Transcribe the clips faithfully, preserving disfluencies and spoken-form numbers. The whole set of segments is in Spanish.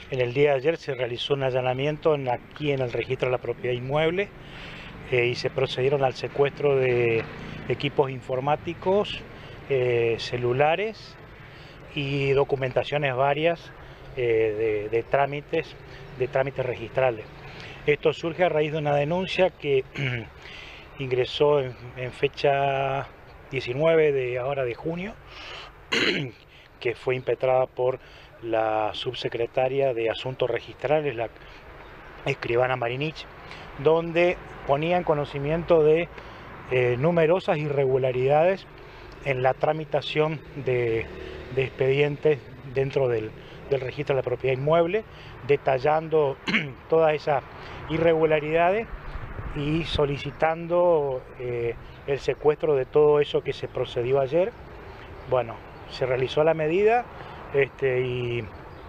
En el día de ayer se realizó un allanamiento en, aquí en el registro de la propiedad inmueble eh, y se procedieron al secuestro de equipos informáticos, eh, celulares y documentaciones varias eh, de, de trámites, de trámites registrales. Esto surge a raíz de una denuncia que ingresó en, en fecha diecinueve de ahora de junio, que fue impetrada por la subsecretaria de Asuntos Registrales, la escribana Marinich, donde ponía en conocimiento de eh, numerosas irregularidades en la tramitación de, de expedientes dentro del, del registro de la propiedad inmueble, detallando todas esas irregularidades y solicitando eh, el secuestro de todo eso que se procedió ayer. Bueno, se realizó la medida este, y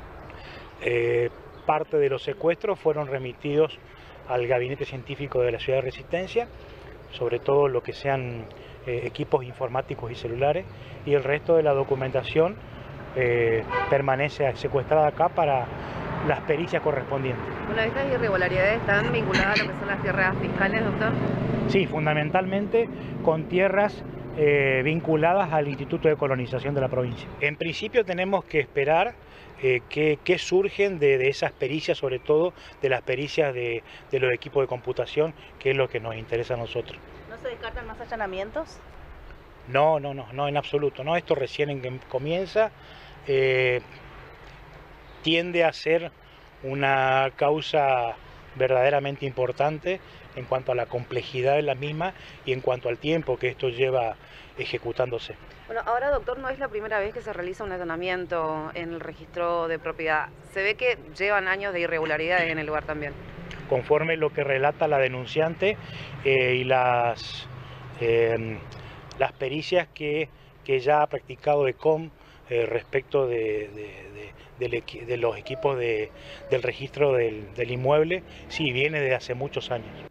eh, parte de los secuestros fueron remitidos al Gabinete Científico de la Ciudad de Resistencia, sobre todo lo que sean eh, equipos informáticos y celulares, y el resto de la documentación eh, permanece secuestrada acá para las pericias correspondientes. Bueno, ¿estas irregularidades están vinculadas a lo que son las tierras fiscales, doctor? Sí, fundamentalmente con tierras eh, vinculadas al Instituto de Colonización de la provincia. En principio tenemos que esperar eh, qué, qué surgen de, de esas pericias, sobre todo de las pericias de, de los equipos de computación, que es lo que nos interesa a nosotros. ¿No se descartan más allanamientos? No, no, no, no, en absoluto, no, esto recién en, comienza, eh, tiende a ser una causa verdaderamente importante en cuanto a la complejidad de la misma y en cuanto al tiempo que esto lleva ejecutándose. Bueno, ahora, doctor, no es la primera vez que se realiza un allanamiento en el registro de propiedad. Se ve que llevan años de irregularidades en el lugar también. Conforme lo que relata la denunciante eh, y las, eh, las pericias que, que ya ha practicado ECOM eh, respecto de, de, de, de, de los equipos de, del registro del, del inmueble, sí, viene de hace muchos años.